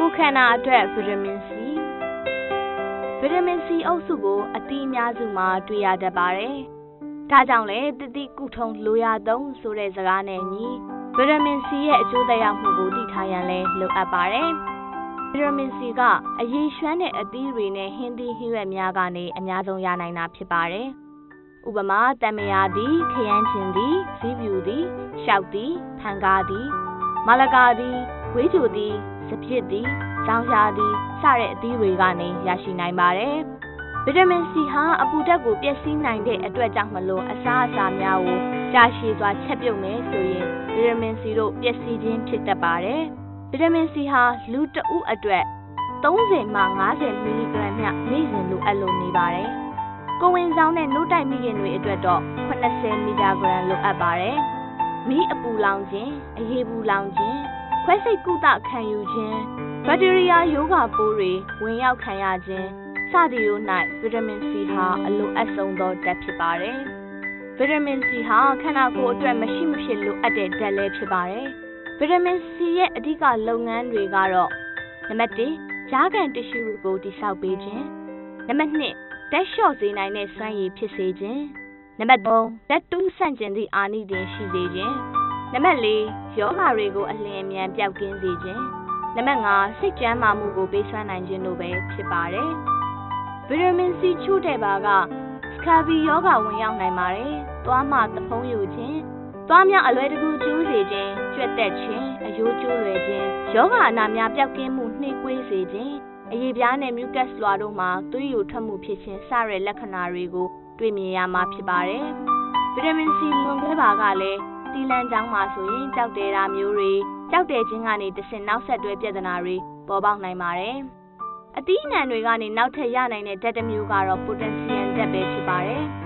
ကိုခန္ဓာအတွက်ဗီတာမင် C ဗီတာမင် C အုပ်စုကိုအသီးအများစုမှာတွေ့ရတတ်ပါတယ်။ဒါကြောင့်လည်းတတိကုထုံလိုရာသုံးဆိုတဲ့စကားနဲ့ညီဗီတာမင် C ရဲ့အကျိုးသက်ရောက်မှုကိုသိထားရန်လည်းလိုအပ်ပါတယ်။ဗီတာမင် C ကအရည်ရွှမ်းတဲ့အသီးတွေနဲ့ဟင်းသီးဟင်းရွက်များကနေအများဆုံးရနိုင်တာဖြစ်ပါတယ်။ဥပမာတံမယာသည်ခရမ်းချင်သည်ဇီးပြူသည်ရှောက်သည်ဖန်ကားသည်မလကာသည်ဝေးချိုသည်စပြစ်သည်ဇောင်းရှားသည်စတဲ့အသီးတွေကနေရရှိနိုင်ပါတယ်။ဗီတာမင် C ဟာအပူဓာတ်ကိုပျက်စီးနိုင်တဲ့အတွက်ကြောင့်မလို့အစားအစာများကိုကြာရှည်စွာချက်ပြုတ်မယ်ဆိုရင်ဗီတာမင် C တို့ပျက်စီးခြင်းဖြစ်တတ်ပါတယ်။ဗီတာမင် C ဟာလူတစ်ဦးအတွက်30မှ50မီလီဂရမ်မျှနေ့စဉ်လိုအပ်လို့နေပါတယ်။ကိုဝင်ဆောင်တဲ့နှုတ်တိုက်မိခင်တွေအတွက်တော့80မီလီဂရမ်လိုအပ်ပါတယ်။မီးအပူလောင်ခြင်းအရေပူလောင်ခြင်းခွဲစိတ်ကုသခံယူခြင်းဘက်တီးရီးယားရောဂါပိုးတွေဝင်ရောက်ခံရခြင်းစသည်တို့၌ဗီတာမင် C ဟာအလိုအပ်ဆုံးသောဓာတ်ဖြစ်ပါတယ်။ဗီတာမင် C ဟာခန္ဓာကိုယ်အတွက်မရှိမဖြစ်လိုအပ်တဲ့ဓာတ်လည်းဖြစ်ပါတယ်။ဗီတာမင် C ရဲ့အဓိကလုပ်ငန်းတွေကတော့နံပါတ်1ကြားခံတ िश ူကိုတိစောက်ပေးခြင်းနံပါတ်2ဓာတ်လျှော့စေနိုင်တဲ့စွမ်းရည်ဖြစ်စေခြင်းနံပါတ်3ဓာတ်တူးဆန့်ကျင်သည့်အာနိသင်ရှိစေခြင်းနံပါတ်4ယောဂါတွေကိုအလျင်အမြန်ပျောက်ကင်းစေခြင်းနံပါတ်5စိတ်ကျန်းမာမှုကိုပေးစွမ်းနိုင်ခြင်းတို့ပဲဖြစ်ပါတယ်။ဗီတာမင် C ချို့တဲ့ပါကစကာဘီယောဂါဝင်ရောက်နိုင်ပါတယ်။သွားမှသဖုံးယူခြင်းသွားများအလွယ်တကူကျိုးစေခြင်းကြွက်တက်ခြင်းအယိုးကျိုးလွယ်ခြင်းယောဂအနာများပျောက်ကင်းမှုနှေးကွေးစေခြင်းအရေပြားနဲ့မြူကတ်လွှာတို့မှာသွေးယိုထွက်မှုဖြစ်ခြင်းစတဲ့လက္ခဏာတွေကိုတွေ့မြင်ရမှာဖြစ်ပါတယ်။ဗီတာမင် C လွန်ကဲပါကလည်းတီလန်ချောင်းမှာဆိုရင်ကြောက်တယ်တာမျိုးတွေကြောက်တယ်ခြင်းကနေတဆင့်နောက်ဆက်တွဲပြဿနာတွေပေါ်ပေါက်နိုင်ပါတယ်။အသီးအနှံတွေကနေနောက်ထပ်ရနိုင်တဲ့ဓာတ်တစ်မျိုးကတော့ပိုတက်ဆီယမ်ဓာတ်ပဲဖြစ်ပါတယ်။